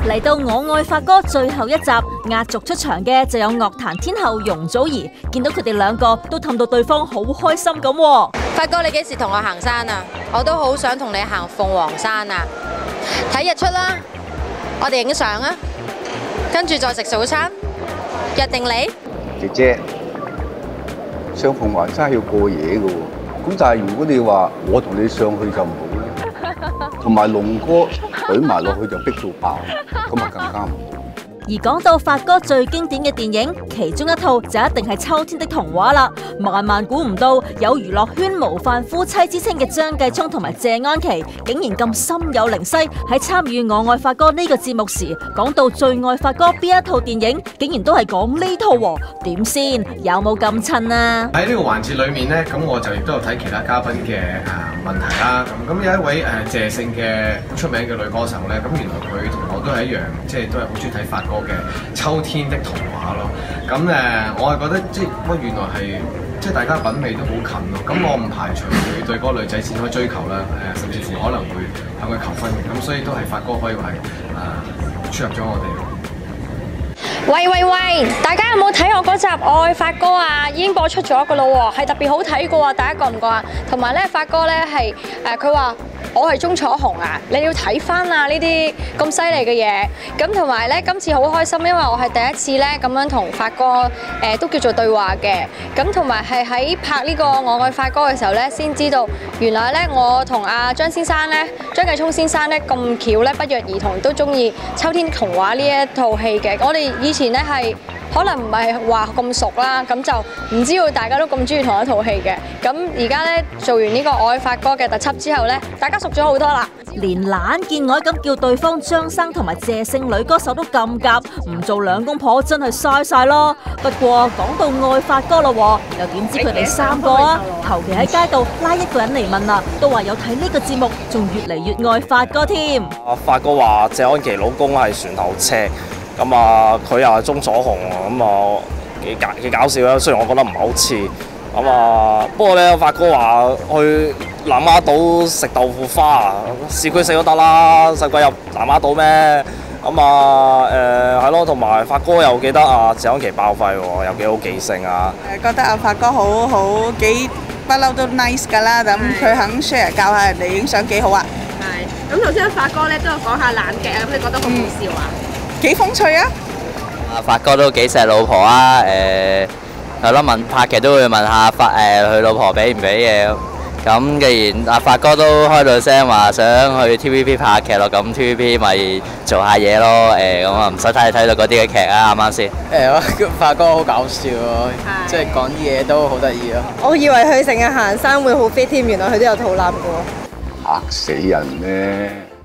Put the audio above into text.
嚟到我愛發哥最後一集，壓軸出場嘅就有樂壇天后容祖兒，見到佢哋兩個都氹到對方好開心咁。 發哥，你幾時同我行山啊？我都好想同你行鳳凰山啊！睇日出啦，我哋影相啊，跟住再食早餐，約定你。 姐姐，上鳳凰山要過夜嘅喎，咁但係如果你話我同你上去就唔好啦，同埋龍哥舉埋落去就逼到爆，咁啊更加唔好。 而講到發哥最經典嘅電影，其中一套就一定係《秋天的童話》啦。萬估唔到，有娛樂圈模範夫妻之稱嘅張繼聰同埋謝安琪，竟然咁心有靈犀，喺參與《我愛發哥》呢個節目時，講到最愛發哥邊一套電影，竟然都係講呢套喎。點先？有冇咁襯啊？ 喺呢個環節裏面呢，咁我就亦都有睇其他嘉賓嘅問題啦。咁有一位謝姓嘅出名嘅女歌手呢，咁原來佢同我都係一樣，即係都係好中意睇發哥嘅《秋天的童話》咯。咁我係覺得原來係即係大家品味都好近咯。咁我唔排除佢對嗰個女仔展開追求啦，甚至乎可能會向佢求婚嘅。咁所以都係發哥可以話係出入咗我哋。 喂，大家有冇睇我嗰集《我愛發哥》啊？已經播出咗噶咯喎，係特別好睇噶喎，大家覺唔覺啊？同埋咧，發哥咧係佢話我係鍾楚紅啊，你要睇翻啊呢啲咁犀利嘅嘢。咁同埋咧，今次好開心，因為我係第一次咧咁樣同發哥都叫做對話嘅。咁同埋係喺拍呢個《我愛發哥》嘅時候咧，先知道原來咧我同阿張繼聰先生咧咁巧咧不約而同都中意《秋天童話》呢一套戲嘅。我哋以前咧係可能唔係話咁熟啦，咁就唔知道大家都咁中意同一套戲嘅。咁而家咧做完呢個《我愛發哥》嘅特輯之後咧，大家熟咗好多啦。 連懶見外咁叫對方張生同埋謝姓女歌手都咁夾，唔做兩公婆真係嘥晒咯。不過講到愛發哥咯，又點知佢哋三個啊？求其喺街度拉一個人嚟問啦，都話有睇呢個節目，仲越嚟越愛發哥添。 發哥話謝安琪老公係船頭尺，咁佢又係鍾楚紅，咁幾搞笑啦。雖然我覺得唔係好似。不過咧，發哥話去南丫島食豆腐花啊，市區食都得啦，使鬼入南丫島咩？係咯，同埋發哥又記得謝安琪爆肺喎，又幾好記性啊！ 覺得發哥好幾不嬲都 nice 㗎啦，咁佢肯 share 教下人哋影相幾好啊！ 係，咁頭先發哥咧都有講下冷劇啊，咁你覺得好唔好笑啊？ 幾風趣啊！ 發哥都幾錫老婆啊，係咯，拍劇都會問下佢老婆俾唔俾嘢。咁既然發哥都開到聲話想去 TVB 拍劇咯，咁 TVB 咪做下嘢咯。咁唔使睇到嗰啲嘅劇啊，啱唔啱先？ 發哥好搞笑咯，即係講啲嘢都好得意咯。 我以為佢成日行山會好 fit 添，原來佢都有肚腩嘅喎。 嚇死人咩！